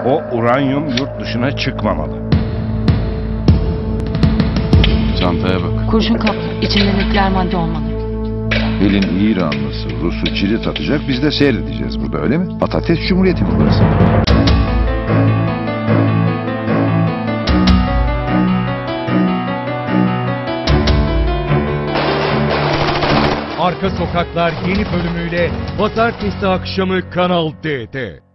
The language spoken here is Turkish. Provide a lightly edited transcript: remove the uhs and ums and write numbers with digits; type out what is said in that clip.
O uranyum yurt dışına çıkmamalı. Çantaya bak. Kurşun kaplı. İçinde nükleer madde olmalı. Elin İranlısı, Rus'u cirit atacak, biz de seyredeceğiz burada, öyle mi? Patates Cumhuriyeti mi burası? Arka Sokaklar yeni bölümüyle pazartesi akşamı Kanal D'de.